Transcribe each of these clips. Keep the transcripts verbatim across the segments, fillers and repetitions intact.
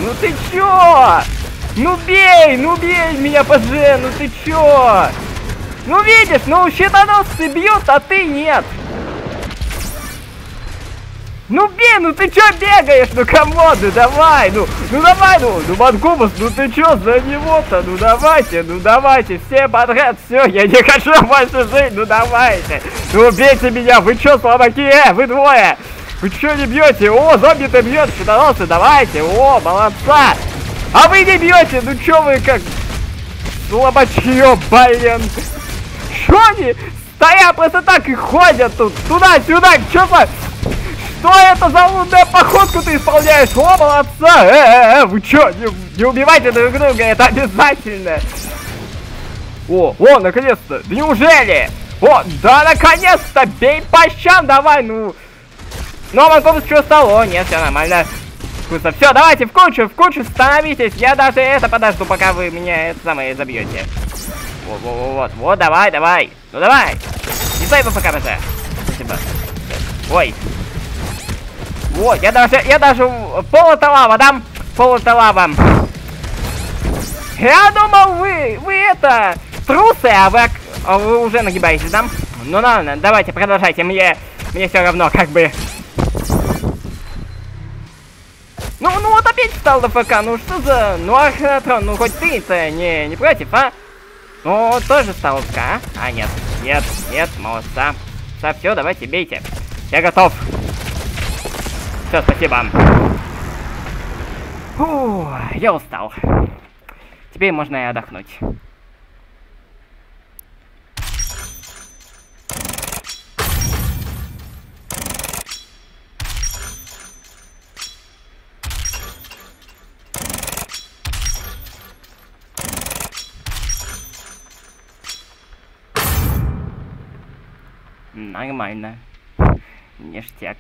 Ну ты чё? Ну бей, ну бей меня, поже, ну ты чё? Ну видишь, ну щитоносцы бьют, а ты нет. Ну бей, ну ты чё бегаешь, ну камон, ну давай, ну, ну давай, ну, ну Монкубус, ну ты чё за него-то, ну давайте, ну давайте, все подряд, все, я не хочу больше жить, ну давайте, ну убейте меня, вы чё, слабаки, э, вы двое, вы чё не бьете, о, зомби-то бьет, щитоносы, давайте, о, молодца, а вы не бьете, ну чё вы как, слабачьё, блин, чё они, стоят просто так и ходят тут, туда-сюда, чё за... Что это за лунная походку ты исполняешь? О, молодца! Э-э-э, вы чё, не, не убивайте друг друга, это обязательно! О, о, наконец-то! Да неужели? О, да наконец-то! Бей по щам, давай, ну! Ну, а Монкубус что стал? О, нет, все нормально. Вкусно. Все, давайте в кучу, в кучу становитесь. Я даже это подожду, пока вы меня это самое забьете. Вот, вот, вот, вот, давай, давай. Ну давай. Не стой бы пока, боже. Спасибо. Ой. Вот, я даже, я даже полото лава дам, полото лава. Я думал, вы, вы это, трусы, а вы, а вы уже нагибаетесь, да? Ну ладно, давайте, продолжайте, мне, мне все равно, как бы. Ну, ну вот опять встал на ФК, ну что за, ну Арханатрон, ну хоть ты-то не, не против, а? Ну, тоже встал на ФК, а? А, нет, нет, нет, молодца. Да, все, давайте, бейте. Я готов. Все, спасибо. Фу, я устал. Теперь можно и отдохнуть. Нормально. Ништяк.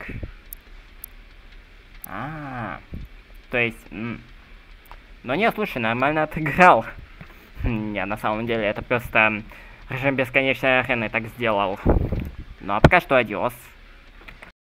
А, то есть, ну не, слушай, нормально отыграл. Не, на самом деле это просто режим бесконечной арены так сделал. Ну а пока что адиос.